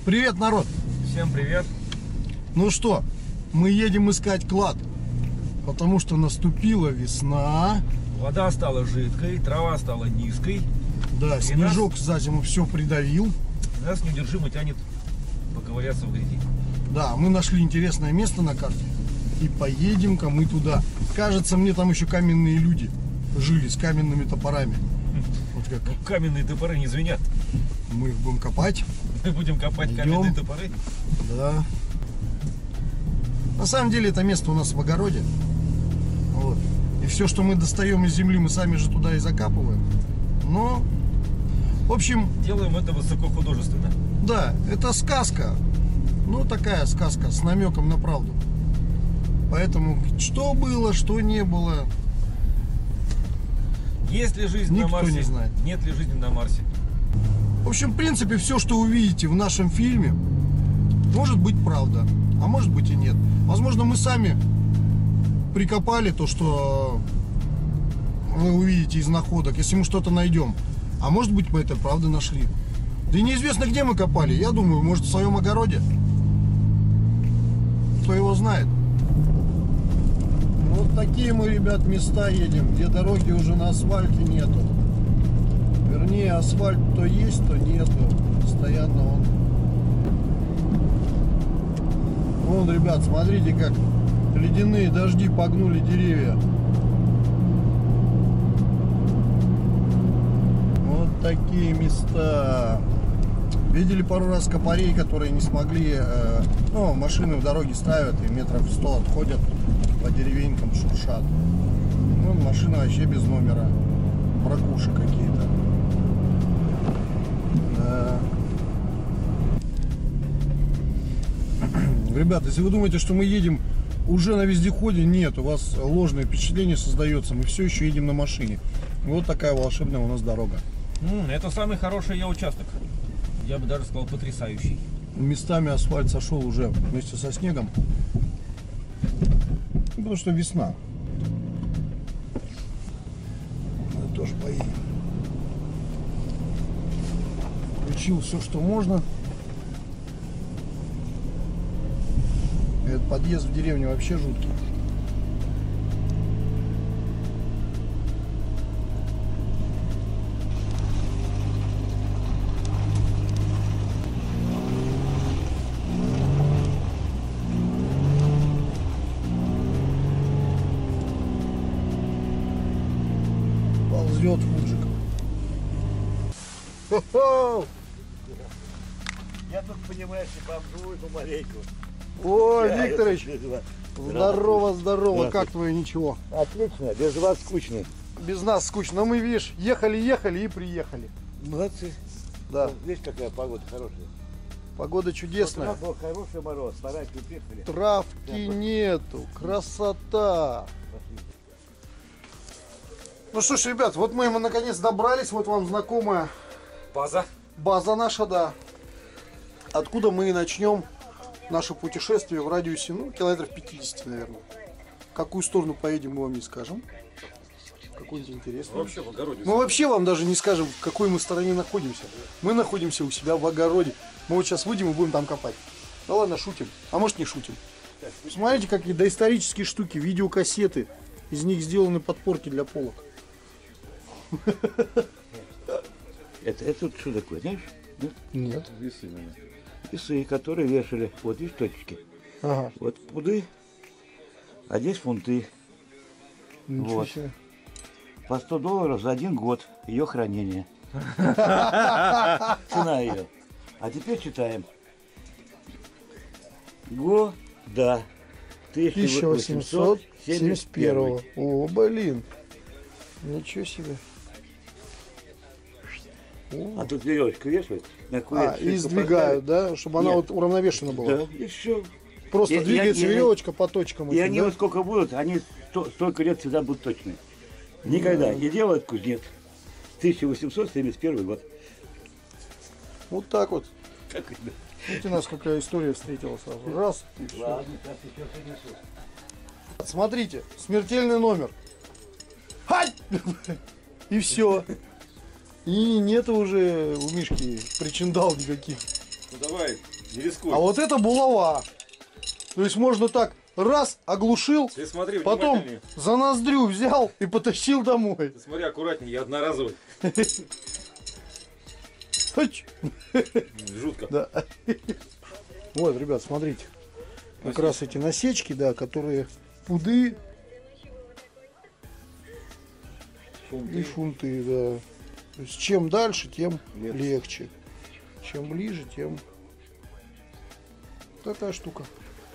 Привет, народ! Всем привет! Ну что, мы едем искать клад, потому что наступила весна. Вода стала жидкой, трава стала низкой. Да, снежок за зиму все придавил. Нас неудержимо тянет поковыряться в грязи. Да, мы нашли интересное место на карте и поедем-ка мы туда. Кажется, мне там еще каменные люди жили с каменными топорами. Вот как. Ну, каменные топоры не звенят. Мы их будем копать. Мы будем копать каменные топоры. Да. На самом деле это место у нас в огороде. Вот. И все, что мы достаем из земли, мы сами же туда и закапываем. Но, в общем... Делаем это высокохудожественно. Да, это сказка. Ну, такая сказка с намеком на правду. Поэтому, что было, что не было... Есть ли жизнь никто на Марсе? Не знает. Нет ли жизни на Марсе? В общем, в принципе, все, что увидите в нашем фильме, может быть правда, а может быть и нет. Возможно, мы сами прикопали то, что вы увидите из находок, если мы что-то найдем. А может быть, мы это правда нашли. Да и неизвестно, где мы копали. Я думаю, может, в своем огороде. Кто его знает. Вот такие мы, ребят, места едем, где дороги уже на асфальте нету. Вернее, асфальт то есть, то нету. Постоянно он. Вон, ребят, смотрите, как ледяные дожди погнули деревья. Вот такие места. Видели пару раз копарей, которые не смогли, ну, машины в дороге ставят и метров 100 отходят, по деревенькам шуршат. Ну, машина вообще без номера, бракуши какие-то. Да. Ребята, если вы думаете, что мы едем уже на вездеходе, нет, у вас ложное впечатление создается, мы все еще едем на машине. Вот такая волшебная у нас дорога. Это самый хороший участок. Я бы даже сказал, потрясающий. Местами асфальт сошел уже вместе со снегом. Потому что весна. Мы тоже поедем. Включил все, что можно. Этот подъезд в деревне вообще жуткий. Ползет фуджик. Хо-хо! Я тут, понимаешь, бомжую помаленьку. О, Викторович, здорово, здорово, как твое ничего? Отлично, без вас скучно. Без нас скучно, но мы, видишь, ехали и приехали. Молодцы. Да. Видишь, какая погода хорошая. Погода чудесная. Вот был хороший мороз, бараки приехали. Травки нету, красота. Ну что ж, ребят, вот мы наконец добрались, вот вам знакомая база наша, да. Откуда мы и начнем наше путешествие в радиусе, ну, километров 50, наверное. В какую сторону поедем, мы вам не скажем. Какую-нибудь интересную. Вообще в огороде. Мы вообще вам даже не скажем, в какой мы стороне находимся. Мы находимся у себя в огороде. Мы вот сейчас выйдем и будем там копать. Да ладно, шутим. А может, не шутим. Смотрите, какие доисторические штуки, видеокассеты. Из них сделаны подпорки для полок. Это тут что такое, знаешь? Нет. Весы, наверное. Весы, которые вешали. Вот видишь точки. Ага. Вот пуды, а здесь фунты. Ничего Вот. себе. По $100 за 1 год ее хранения. Цена ее. А теперь читаем. Года 1871. О, блин. Ничего себе. А тут веревочку вешают. И сдвигают, да? Чтобы она вот уравновешена была. Да, и все. Просто двигается веревочка по точкам. И они вот сколько будут, они столько лет всегда будут точные. Никогда. И делает кузнец. 1871 год. Вот так вот. Как это? Видите, у нас какая история встретила сразу. Раз. И всё. Ладно, сейчас еще принесу. Смотрите, смертельный номер. Хай! И все. И нету уже у Мишки причиндал никаких. Ну давай, не рискуй. А вот это булава. То есть можно так раз оглушил, Ты смотри, потом внимательнее. за ноздрю взял и потащил домой. Ты смотри аккуратнее, я одноразовый. Жутко. Да. Вот, ребят, смотрите. Как раз эти насечки, да, которые пуды и фунты, да. То есть чем дальше, тем легче. Чем ближе, тем такая штука.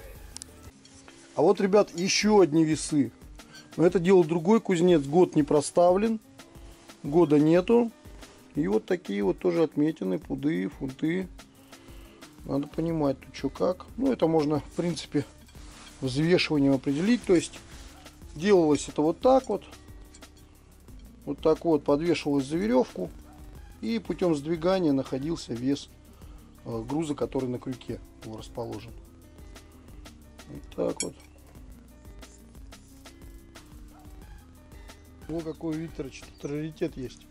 А вот, ребят, еще одни весы. Но это делал другой кузнец. Год не проставлен. Года нету. И вот такие вот тоже отметины, пуды, фунты. Надо понимать, тут что как. Ну, это можно, в принципе, взвешиванием определить. То есть, делалось это вот так вот. Вот так вот подвешивалось за веревку. И путем сдвигания находился вес груза, который на крюке расположен. Вот так вот. О, какой у Виктора раритет есть.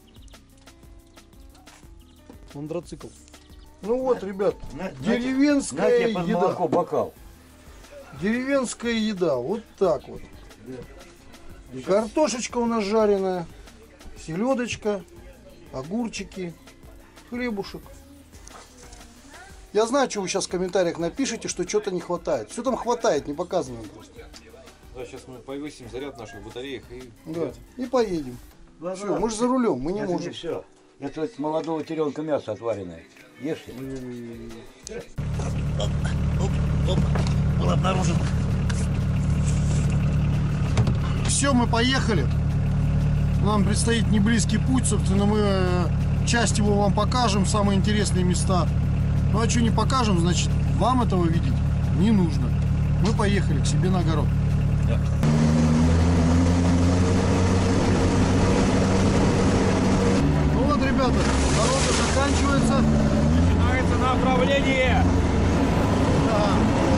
Квадроцикл. Ну вот, ребят, деревенская под еда. молоко бокал. Деревенская еда, вот так вот. Картошечка у нас жареная, селедочка, огурчики, хлебушек. Я знаю, что вы сейчас в комментариях напишите, что что-то не хватает. Все там хватает, не показываем просто. Да, сейчас мы повысим заряд наших батареек и... Да, и поедем. Ладно, Все, ладно. мы же за рулем, мы не Я тебе можем. все. Это вот молодого теленка мясо отваренное. Ешь. Был обнаружен. Все, мы поехали. Нам предстоит неблизкий путь, собственно, мы часть его вам покажем, самые интересные места. Ну а что не покажем, значит, вам этого видеть не нужно. Мы поехали к себе на огород. Да. Ну вот, ребята, дорога заканчивается. Начинается направление! Да.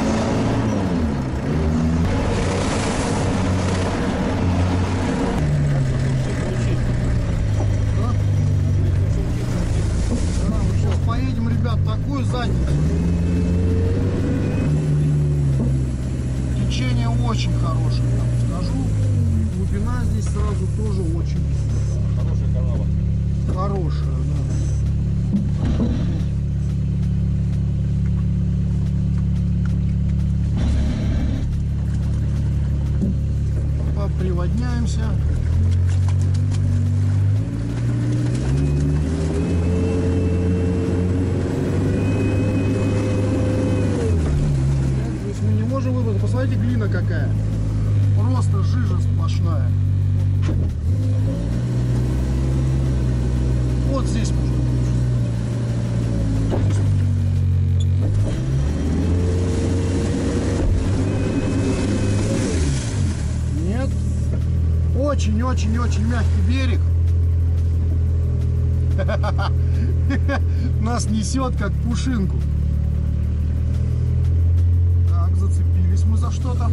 Сейчас поедем, ребят, такую задницу. Течение очень хорошее, я вам скажу. Глубина здесь сразу тоже очень Хорошая канава. хорошая. Да. Поприводняемся. То есть мы не можем выбрать. Посмотрите, глина какая. Просто жижа сплошная. Вот здесь можно. Нет. Очень-очень-очень мягкий берег. Нас несет как пушинку. Так, зацепились мы за что-то.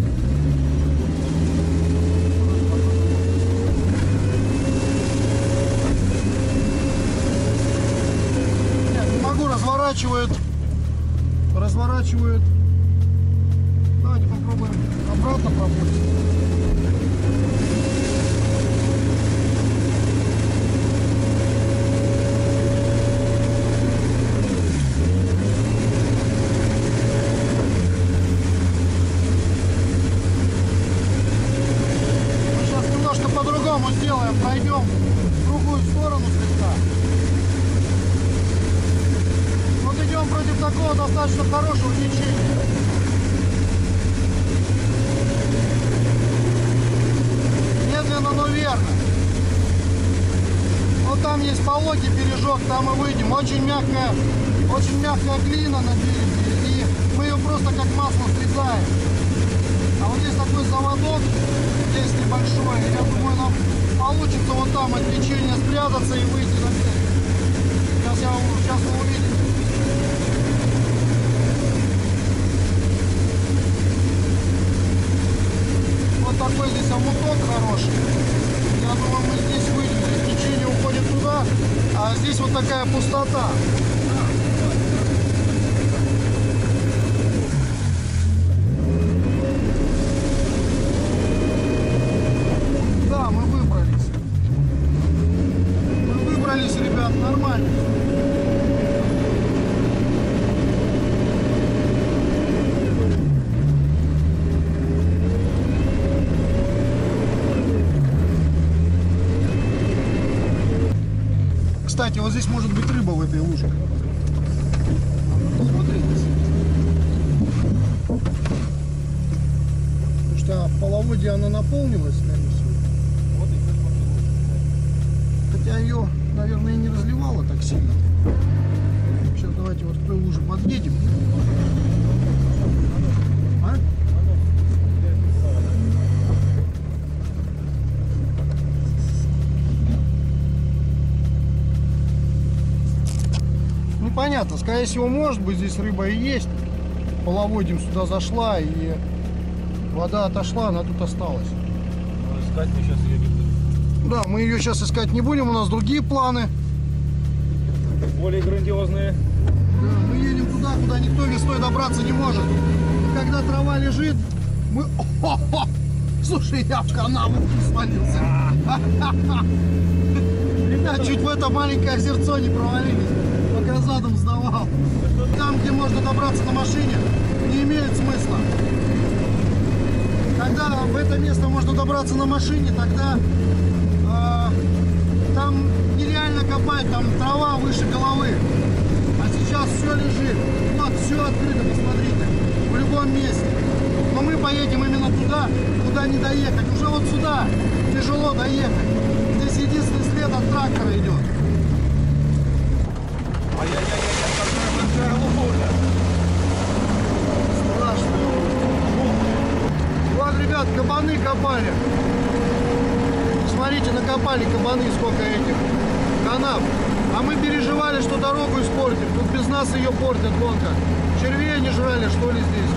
Нет, не могу, разворачивает. Разворачивает. Давайте попробуем обратно пробовать. По-другому сделаем, пройдем в другую сторону слегка. Вот идем против такого достаточно хорошего течения. Медленно, но верно. Вот там есть пологий бережок, там мы выйдем. Очень мягкая глина на береге, и мы ее просто как масло срезаем. А вот здесь такой заводок, здесь небольшой, я думаю, нам получится вот там от течения спрятаться и выйти на берег. Сейчас вы увидите. Вот такой здесь омуток хороший. Я думаю, мы здесь выйдем, здесь течение уходит туда, а здесь вот такая пустота. кстати, вот здесь может быть рыба в этой луже. Смотрите. Потому что половодье она наполнилась, скорее всего. Вот и как он. Хотя ее, наверное, и не разливало так сильно. Сейчас давайте вот к той луже подъедем. А? Непонятно, скорее всего, может быть, здесь рыба и есть. Половодьем сюда зашла, и вода отошла, она тут осталась. Но искать мы сейчас ее не будем. Да, мы ее сейчас искать не будем, у нас другие планы. Более грандиозные. Да, мы едем туда, куда никто весной добраться не может. И когда трава лежит, мы... О-хо-хо! Слушай, я в канаву свалился. Ребят, чуть в это маленькое озерцо не провалились, пока задом сдавал. Там, где можно добраться на машине, не имеет смысла. Когда в это место можно добраться на машине, тогда там нереально копать, там трава выше головы. А сейчас все лежит. Вот, все открыто, посмотрите. В любом месте. Но мы поедем именно туда, куда не доехать. Уже вот сюда тяжело доехать. Здесь единственный след от трактора идет. Страшно. Вот, ребят, кабаны копали. Смотрите, накопали кабаны, сколько этих канав. А мы переживали, что дорогу испортим. Тут без нас ее портят, вон как. Червей не жрали, что ли, здесь?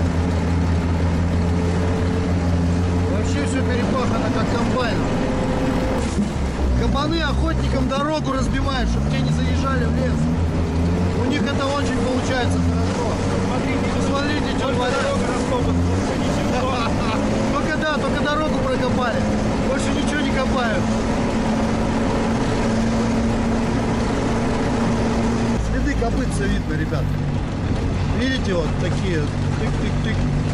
Вообще все перепахано, как комбайном. Кабаны охотникам дорогу разбивают, чтобы те не заезжали в лес. У них это очень получается хорошо. Посмотрите, что творят. Только да, только дорогу прокопали. Больше ничего не копают. Следы копыт все видно, ребят. Видите, вот такие тык-тык-тык.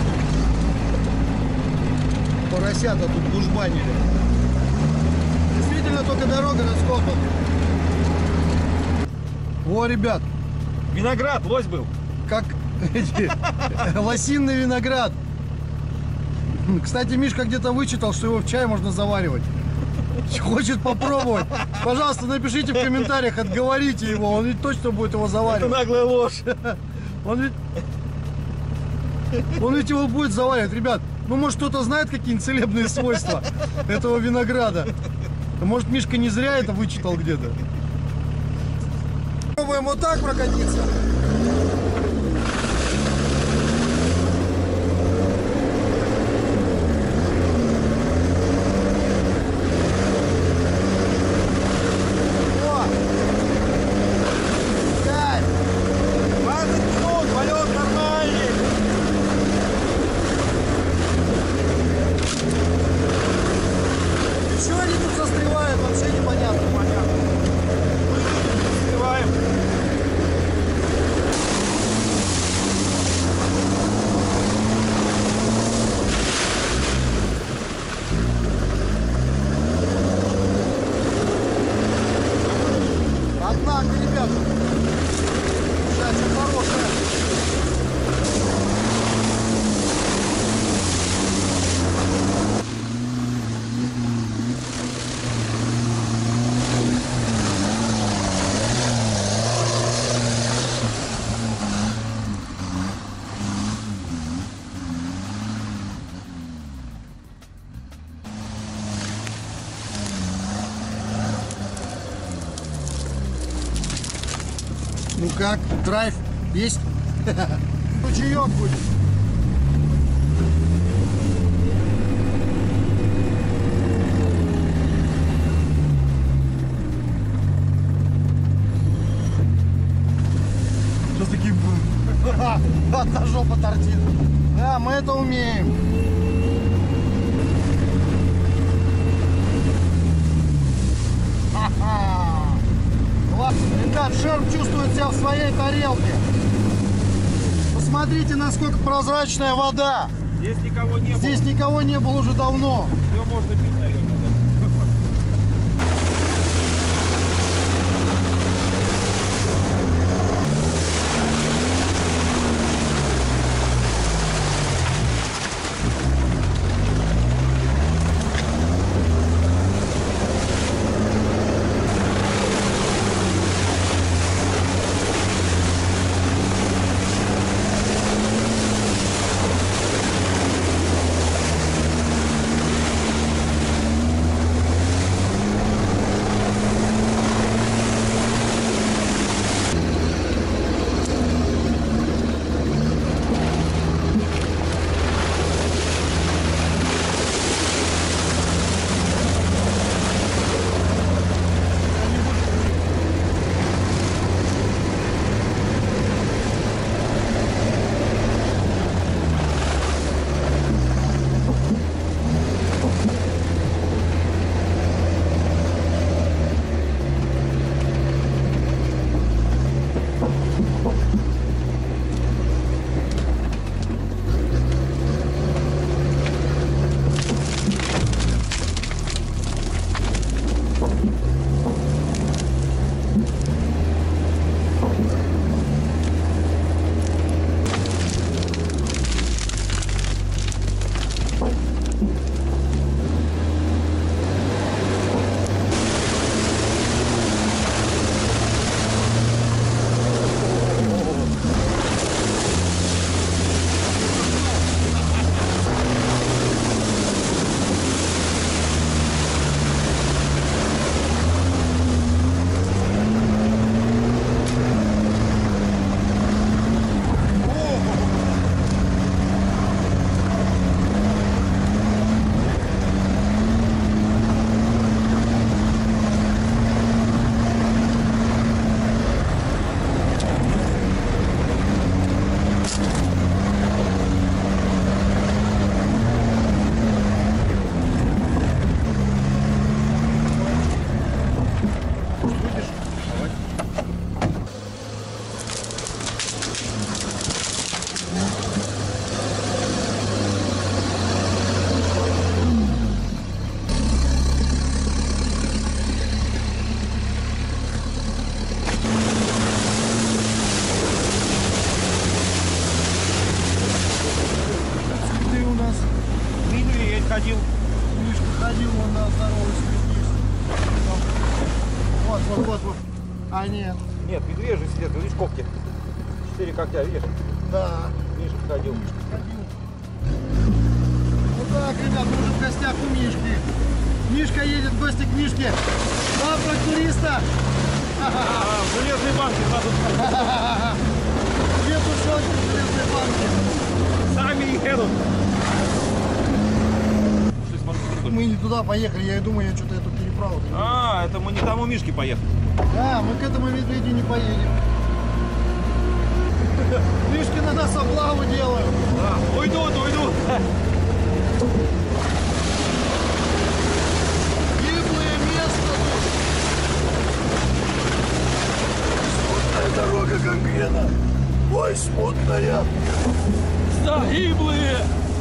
Поросята тут бужбанили. Действительно, только дорога раскопана. О, ребят. Виноград, лось был. Как лосиный виноград. Кстати, Мишка где-то вычитал, что его в чай можно заваривать. Хочет попробовать. Пожалуйста, напишите в комментариях, отговорите его. Он ведь точно будет его заваривать. Это наглая ложь. Он ведь его будет заваривать. Ребят, ну может кто-то знает какие-нибудь целебные свойства этого винограда. Может Мишка не зря это вычитал где-то. Пробуем вот так прокатиться. Ну как, драйв есть? Ручеек будет. Сейчас такие... Одна жопа торчит. Да, мы это умеем. Ребят, шерп чувствует себя в своей тарелке. Посмотрите, насколько прозрачная вода. Здесь никого не было. Здесь никого не было уже давно. Все можно пить, наверное. ходил. Мишка ходил, он на здоровый след. Вот. А нет. Нет, медвежий след, видишь когти. 4 когтя, видишь? Да. Мишка ходил. Вот так, ребят, мы уже в гостях у Мишки. Мишка едет в гости к Мишке. Завтрак туриста. В железной банке сразу. Две тушенки в железной банке. Сами едут. Мы не туда поехали, я и думаю, я что-то эту переправу. А, это мы не там у Мишки поехали. Да, мы к этому медведю не поедем. Мишки на нас облаву делают. Да, уйдут. Гиблое место тут. Смутная дорога Гангрена. Ой, смутная. Загиблые.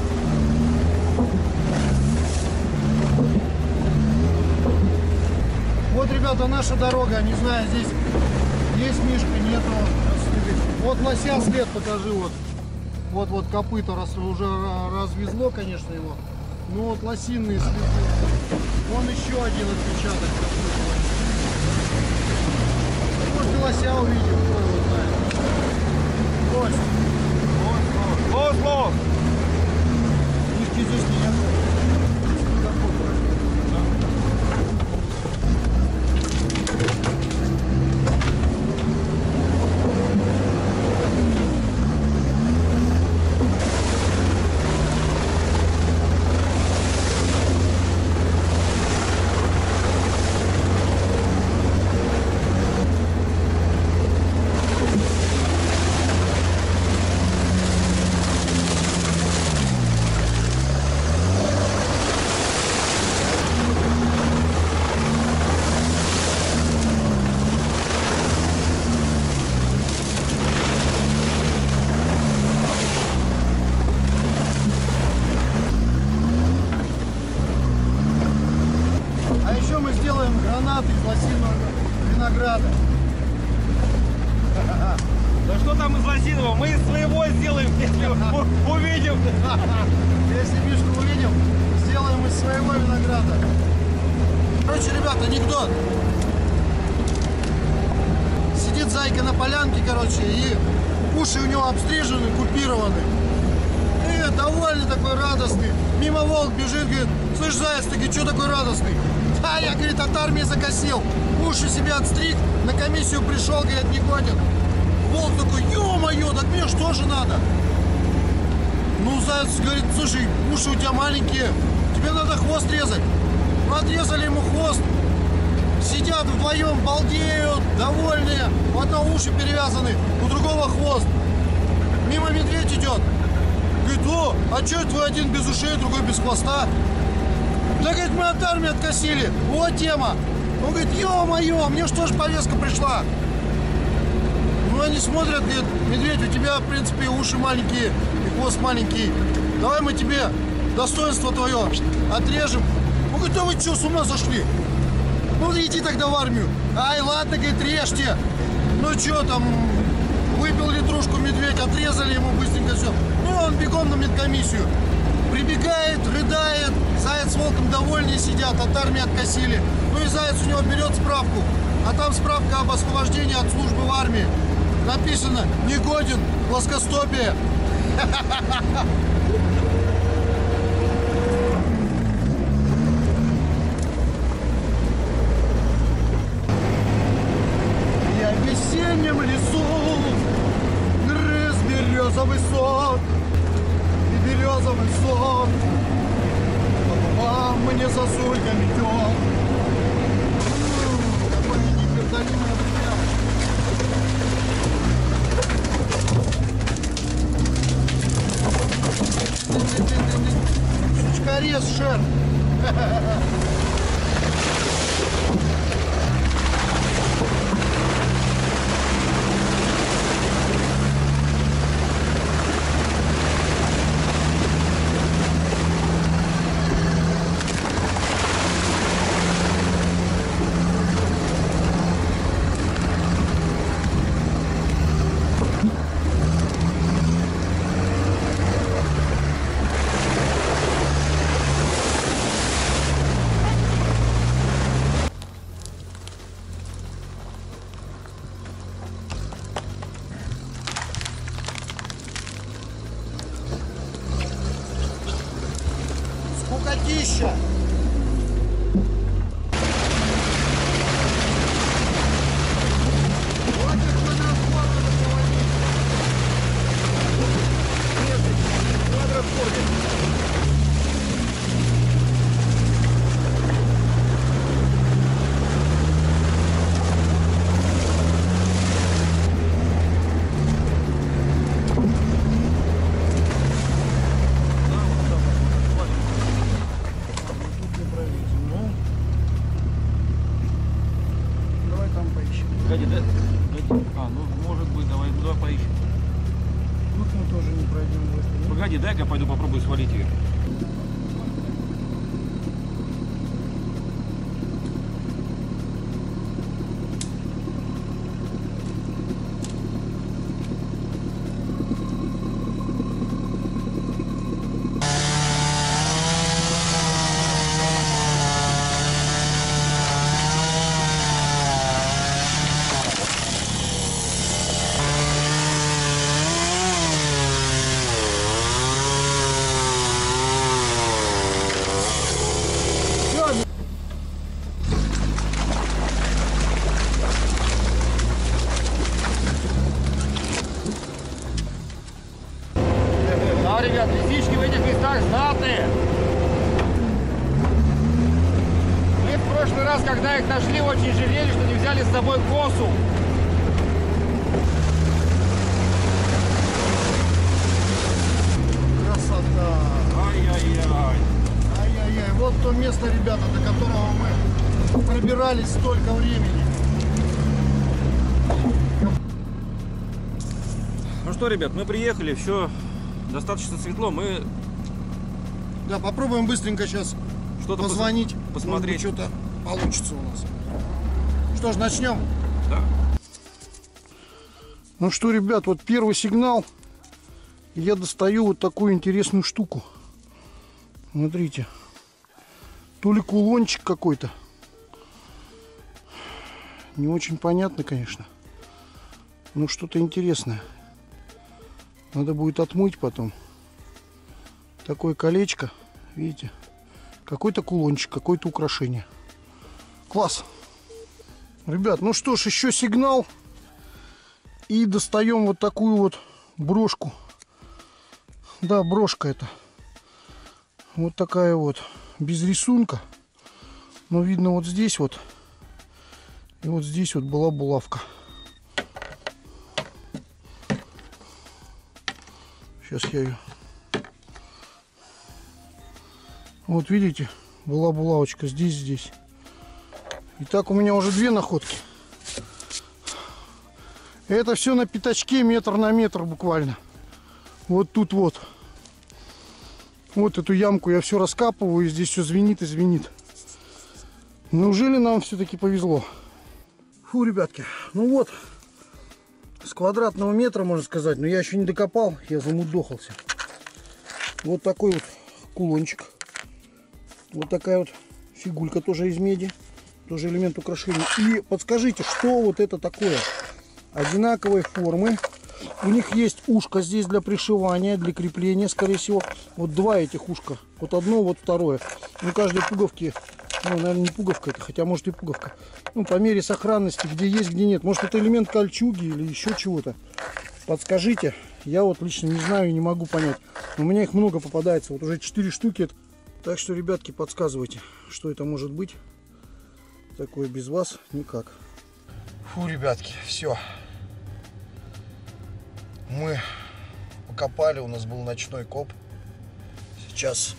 Вот, ребята, наша дорога. Не знаю, здесь есть Мишка, нету. Вот лося след покажи. Вот копыта уже развезло, конечно, его. Ну вот лосиные следы. Вон еще один отпечаток. Может, и лося увидим, кто его знает. Лось. Мишки здесь нет. Гранаты из лосиного винограда. Да что там из лосиного? Мы из своего сделаем, если увидим. Если Мишку увидим, сделаем из своего винограда. Короче, ребята, анекдот. Сидит зайка на полянке, короче, и уши у него обстрижены, купированы. И довольный такой, радостный. Мимо волк бежит, говорит: слышь, заяц, ты что такой радостный? А я, говорит, от армии закосил. Уши себе отстриг, на комиссию пришел, говорит, не годен. Волк такой: ё-моё, так мне что же надо? Ну, заяц говорит: слушай, уши у тебя маленькие, тебе надо хвост резать. Ну, отрезали ему хвост. Сидят вдвоем, балдеют, довольные. У одного уши перевязаны, у другого хвост. Мимо медведь идет. Говорит: о, а что твой один без ушей, другой без хвоста? Да, говорит, мы от армии откосили. Вот тема. Он говорит: ё-моё, мне что ж повестка пришла? Ну, они смотрят, говорит: медведь, у тебя, в принципе, уши маленькие и хвост маленький. Давай мы тебе достоинство твое отрежем. Он говорит: да вы что, с ума сошли? Ну, иди тогда в армию. Ай, ладно, говорит, режьте. Ну, что там, выпил литрушку медведь, отрезали ему быстренько все. Ну, он бегом на медкомиссию. Прибегает, рыдает. Заяц с волком довольнее сидят, от армии откосили. Ну и заяц у него берет справку. А там справка об освобождении от службы в армии. Написано: негоден, плоскостопие. Я в весеннем лесу грыз березовый сок. И березовый сок по мне сосульками тек. Какое непередавимое время. Сучкорез шер. Скукотища! Погоди, да? А, ну может быть, давай поищем. Тут мы тоже не пройдем быстро. Погоди, дай-ка я пойду попробую свалить ее. Да, ребят, лисички в этих местах знатные. Мы в прошлый раз, когда их нашли, очень жалели, что не взяли с собой косу. Красота! Ай-яй-яй. Ай-яй-яй, вот то место, ребята, до которого мы пробирались столько времени. Ну что, ребят, мы приехали, все достаточно светло, мы Да, попробуем быстренько сейчас что-то позвонить. посмотреть. Может быть, что-то получится у нас. Что ж, начнем. Да. Ну что, ребят, вот первый сигнал. Я достаю вот такую интересную штуку. Смотрите. То ли кулончик какой-то. Не очень понятно, конечно. Но что-то интересное. Надо будет отмыть потом. Такое колечко. Видите? Какой-то кулончик, какое-то украшение. Класс. Ребят, ну что ж, еще сигнал. И достаем вот такую вот брошку. Да, брошка это. Вот такая вот. Без рисунка. Но видно вот здесь вот. И вот здесь вот была булавка. Сейчас я ее... Вот видите, была булавочка здесь. Итак, у меня уже две находки. Это все на пятачке, метр на метр буквально. Вот тут вот. Вот эту ямку я все раскапываю, и здесь все звенит и звенит. Неужели нам все-таки повезло? Фу, ребятки, ну вот. С квадратного метра, можно сказать, но я еще не докопал, я замудохался. Вот такой вот кулончик. Вот такая вот фигулька тоже из меди. Тоже элемент украшения. И подскажите, что вот это такое? Одинаковой формы. У них есть ушко здесь для пришивания, для крепления, скорее всего. Вот два этих ушка. Вот одно, вот второе. Ну, каждой пуговки, ну, наверное, не пуговка это, хотя может и пуговка. Ну, по мере сохранности, где есть, где нет. Может, это элемент кольчуги или еще чего-то. Подскажите. Я вот лично не знаю и не могу понять. Но у меня их много попадается. Вот уже 4 штуки. Так что, ребятки, подсказывайте, что это может быть. Такое без вас никак. Фу, ребятки, все. Мы покопали, у нас был ночной коп. Сейчас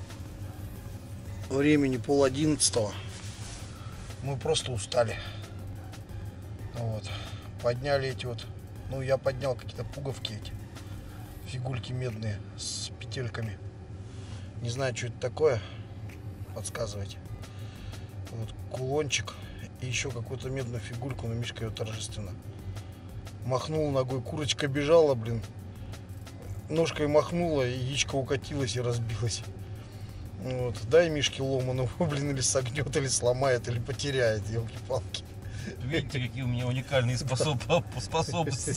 времени 10:30. Мы просто устали. Вот. Подняли эти вот, ну я поднял какие-то пуговки эти, фигульки медные с петельками. Не знаю, что это такое. Подсказывайте. Вот кулончик и еще какую-то медную фигурку, но Мишка ее торжественно махнул ногой. Курочка бежала, блин. Ножкой махнула, и яичко укатилось и разбилось. Вот. Дай Мишке ломаного, блин, или согнет, или сломает, или потеряет, елки-палки. Видите, какие у меня уникальные способности.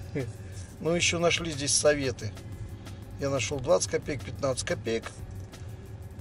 Ну, еще нашли здесь советы. Я нашел 20 копеек, 15 копеек.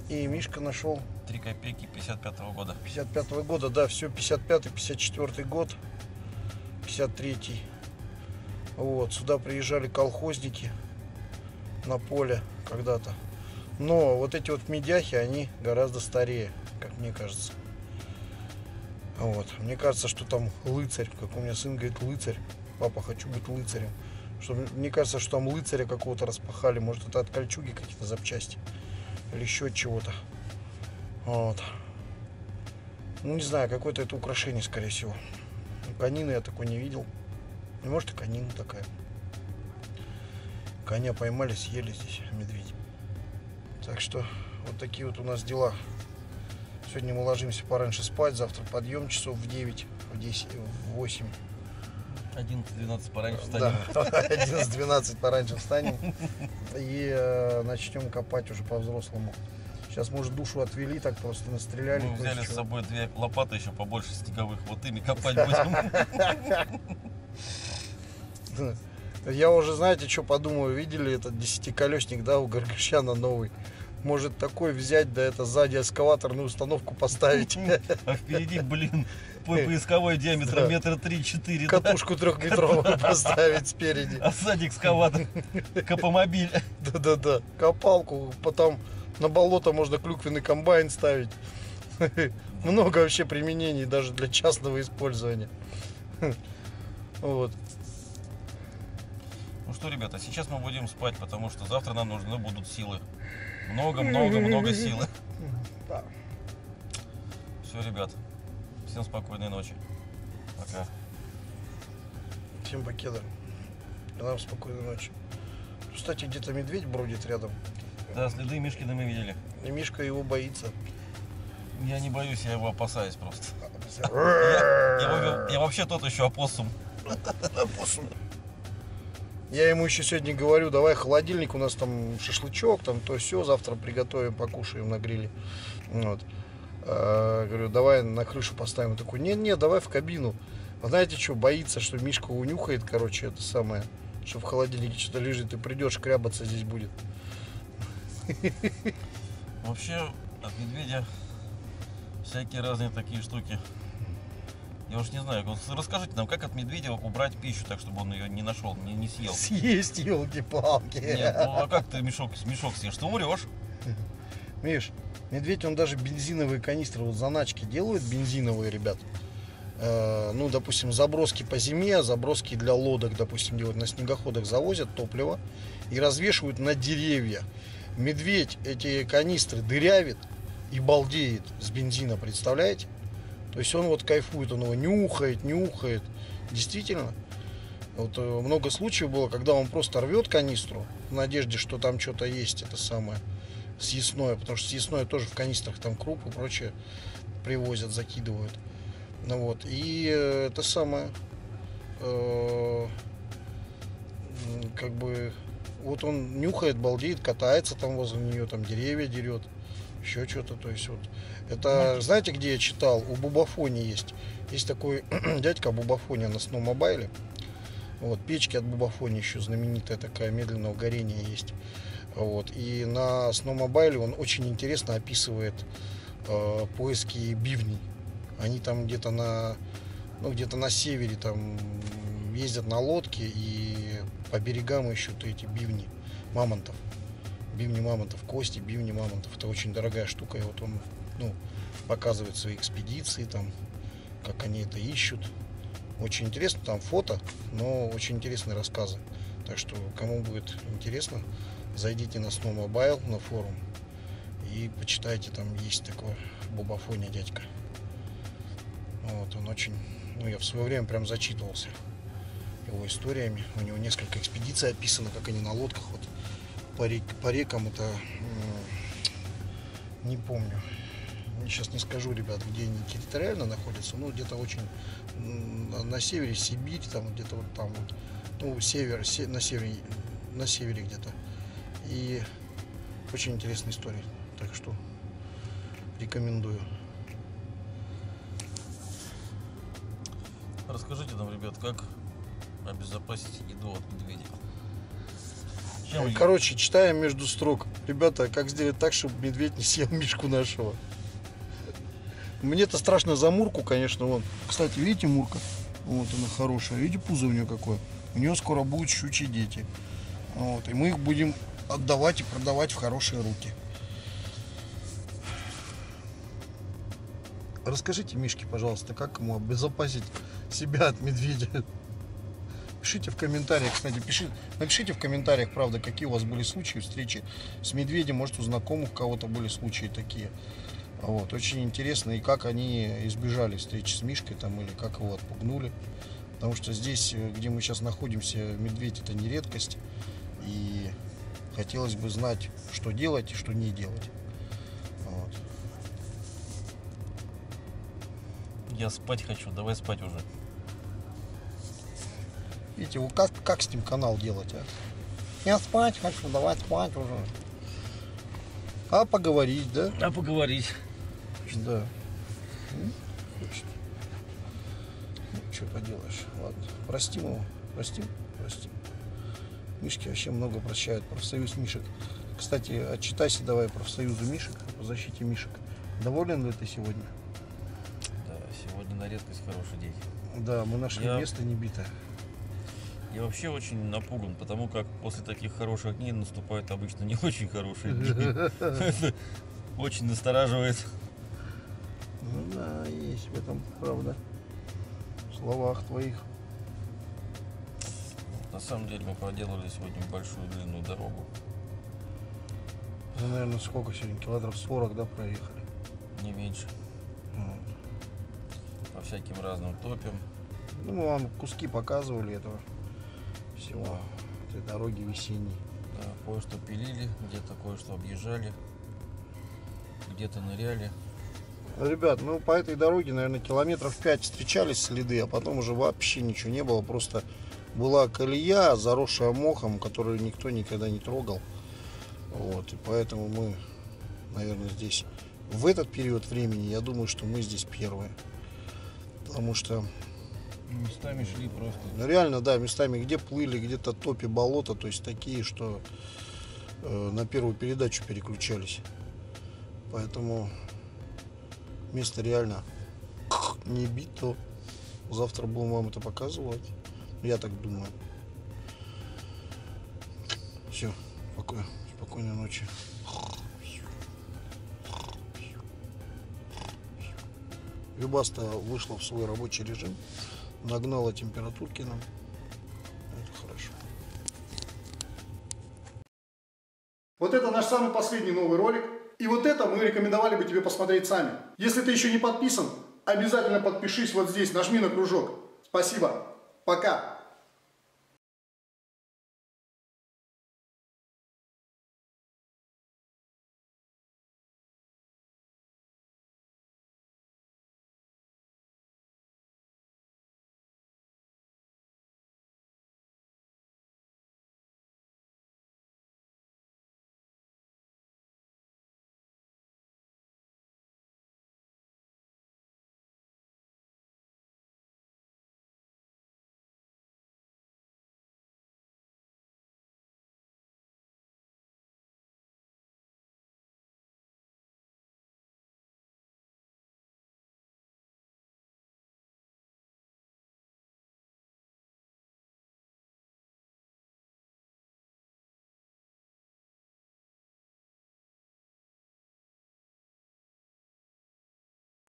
И Мишка нашел 3 копейки 55-го года. 55-го года, да, все 55-й, 54-й год, 53-й. Вот, сюда приезжали колхозники на поле когда-то. Но вот эти вот медяхи, они гораздо старее, как мне кажется. Вот, мне кажется, что там лыцарь, как у меня сын говорит, лыцарь. Папа, хочу быть лыцарем. Что, мне кажется, что там лыцаря какого-то распахали. Может, это от кольчуги какие-то запчасти. Или еще от чего-то. Вот. Ну, не знаю, какое-то это украшение, скорее всего. Конины я такой не видел. Ну, может, и конина такая. Коня поймали, съели здесь медведь. Так что вот такие вот у нас дела. Сегодня мы ложимся пораньше спать. Завтра подъем часов в 9, в 10, в 8. 11-12 пораньше встанем. Да, 11-12 пораньше встанем. И начнем копать уже по-взрослому. Сейчас, может, душу отвели, так просто настреляли. Мы взяли с собой 2 лопаты еще побольше снеговых. Вот ими копать будем. Я уже, знаете, что подумаю, видели этот 10-колесник, да, у Горгощана новый. Может такой взять, да это сзади эскаваторную установку поставить. А впереди, блин, поисковой диаметр метра 3-4. Катушку 3-метровую поставить спереди. А сзади экскаватор, капомобиль. Да-да-да, копалку, потом на болото можно клюквенный комбайн ставить. Много вообще применений даже для частного использования. Вот. Ну что, ребята, сейчас мы будем спать, потому что завтра нам нужны будут силы. Много силы. Да. Все, ребят, всем спокойной ночи. Пока. Всем покеда. И нам спокойной ночи. Кстати, где-то медведь бродит рядом. Да, следы Мишкина мы видели. И Мишка его боится. Я не боюсь, я его опасаюсь просто. Я вообще тот еще опоссум. Опоссум. Я ему еще сегодня говорю, давай холодильник, у нас там шашлычок, там то все, завтра приготовим, покушаем на гриле. Вот. Говорю, давай на крышу поставим. Он такой, не, давай в кабину. А знаете что, боится, что Мишка унюхает, короче, это самое, что в холодильнике что-то лежит, и придешь, крябаться здесь будет. Вообще, от медведя всякие разные такие штуки. Я уж не знаю, вот расскажите нам, как от медведя убрать пищу так, чтобы он ее не нашел, не съел. Съесть, елки-палки. Нет, ну а как ты мешок съешь? Ты умрешь. Миш, медведь, он даже бензиновые канистры, вот заначки делают бензиновые, ребят. Ну, допустим, заброски по зиме, заброски для лодок, допустим, делают на снегоходах, завозят топливо и развешивают на деревья. Медведь эти канистры дырявит и балдеет с бензина, представляете? То есть он вот кайфует, он его нюхает. Действительно. Вот много случаев было, когда он просто рвет канистру в надежде, что там что-то есть, это самое съестное. Потому что съестное тоже в канистрах, там круп и прочее привозят, закидывают. Ну вот. И это самое как бы вот он нюхает, балдеет, катается там возле нее, там деревья дерет. Еще что-то, то есть вот. Это, знаете, где я читал? У Бубафони есть. Есть такой дядька Бубафони на Сноумобайле. Вот, печки от Бубафони еще знаменитая такая, медленного горения есть. Вот. И на Сноумобайле он очень интересно описывает поиски бивней. Они там где-то на севере там ездят на лодке и по берегам ищут эти бивни мамонтов. Бивни мамонтов, кости, бивни мамонтов. Это очень дорогая штука. И вот он показывает свои экспедиции, там, как они это ищут. Очень интересно, там фото, но очень интересные рассказы. Так что, кому будет интересно, зайдите на Snowmobile, на форум и почитайте, там есть такой Бубафони дядька. Вот, он очень, я в свое время прям зачитывался его историями. У него несколько экспедиций описано, как они на лодках вот по рекам, это не помню. Сейчас не скажу, ребят, где они территориально находятся, но где-то очень на севере, Сибирь, там где-то вот там вот, на севере где-то. И очень интересная история, так что рекомендую. Расскажите нам, ребят, как обезопасить еду от медведя. Чем Короче, читаем между строк. Ребята, как сделать так, чтобы медведь не съел мишку нашего? Мне-то страшно за Мурку, конечно, вон. Кстати, видите, Мурка? Вот она хорошая. Видите, пузо у нее какое? У нее скоро будут щучьи дети. Вот. И мы их будем отдавать и продавать в хорошие руки. Расскажите Мишке, пожалуйста, как ему обезопасить себя от медведя? Пишите в комментариях, кстати, напишите в комментариях, правда, какие у вас были случаи встречи с медведем, может, у знакомых у кого-то были случаи такие. Вот, очень интересно, и как они избежали встречи с Мишкой там, или как его отпугнули. Потому что здесь, где мы сейчас находимся, медведь это не редкость. И хотелось бы знать, что делать и что не делать. Вот. Я спать хочу, давай спать уже. Видите, вот как с ним канал делать, а? Я спать хочу, давай спать уже. А поговорить, да? А поговорить. Да. Хочет. Ну, что поделаешь. Ладно. Простим его. Простим? Простим. Мишки вообще много прощают. Профсоюз мишек. Кстати, отчитайся давай профсоюзу мишек, по защите мишек. Доволен ли ты сегодня? Да, сегодня на редкость хороший день. Да, мы нашли место не битое. Я вообще очень напуган, потому как после таких хороших дней наступают обычно не очень хорошие дни. Это очень настораживает. Ну да, есть в этом правда. В словах твоих. На самом деле мы проделали сегодня большую длинную дорогу. Ну, наверное, сколько сегодня? Километров 40, да, проехали? Не меньше. По всяким разным топям. Ну, мы вам куски показывали этого всего, этой дороги весенней. Да, кое-что пилили, где-то кое-что объезжали, где-то ныряли. Ребят, ну по этой дороге, наверное, километров 5 встречались следы, а потом уже вообще ничего не было. Просто была колея, заросшая мохом, которую никто никогда не трогал. Вот, и поэтому мы, наверное, здесь в этот период времени, я думаю, что мы здесь первые. Потому что Местами шли просто. ну, реально, да, местами где плыли, где-то топи, болота, то есть такие, что на первую передачу переключались. Поэтому место реально не бито. Завтра будем вам это показывать. Я так думаю. Все, спокойной ночи. Любаста вышла в свой рабочий режим, нагнала температурки нам. Это хорошо. Вот это наш самый последний новый ролик. И вот это мы рекомендовали бы тебе посмотреть сами. Если ты еще не подписан, обязательно подпишись вот здесь, нажми на кружок. Спасибо. Пока.